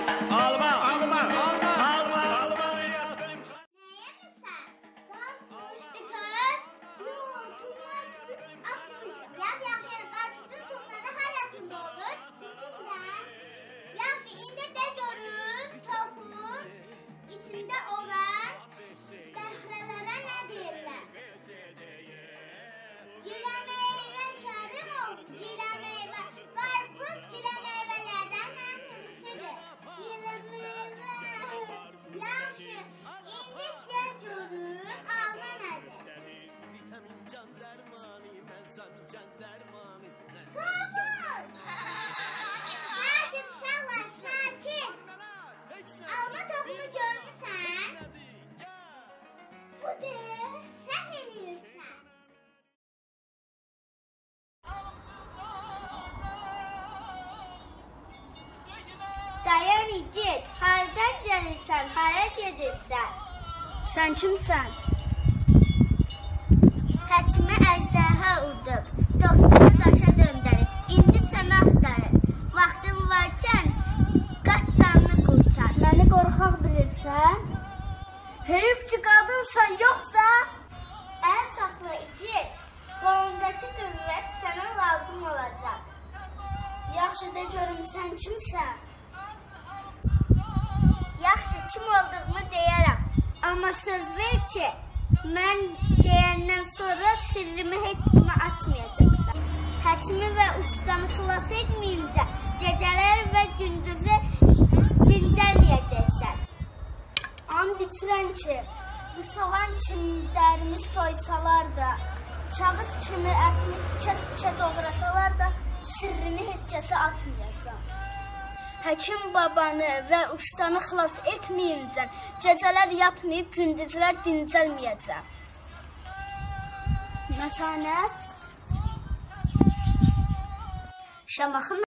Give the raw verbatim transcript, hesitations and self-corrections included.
Alma, alma, alma, alma, alma. Neye mi sen? Bütün yol turlar tutup atmışım. Yap yaşayan karpuzun turları harasında olur. İçinden. Yaxşı, indi de görün toxum içində olan bəhrələrə nə deyirlər? Gilə meyvə kərim ol, gilə meyvə. Qarpuz gilə meyvələrdən ən birisidir. Gilə meyvə. Yaxşı, indi de görün alma nədir? Qarpuz! Sakin uşaqlar, sakin. Alma toxumu görmüsən? Bu de, sən eləyirsən. Dayan igid, hardan gəlirsən, hara gedirsən? Sən kimsən? Həkimə əjdərha udub, dostunu daşa döndərib, indi səni axtarır. Vaxtın varkən, qaç canını qurtar. Məni qorxaq bilirsən? Heyif ki qadınsan, yoxsa? Əl saxla igid, qolundakı qüvvət sənə lazım olacaq. Yaxşı de görüm, sən kimsən? Yaxşı, kim olduğumu deyərəm. Amma söz ver ki, mən deyəndən sonra sirrimi heç kimə açmayacaqsan. Həkimi və ustanı xilas etməyincə gecələr və gündüzü dincəlməyəcəksən. And içirəm ki, bu soğan kimi dərimi soysalar da, kağız kimi ətini tikə-tikə doğrasalar da sirrini heç kəsə açmayacaqsan. Həkim babanı və ustanı xilas etməyincə gecələr yatmayıb, gündüzlər dincəlməyəcəm. Mətanət Şamaxı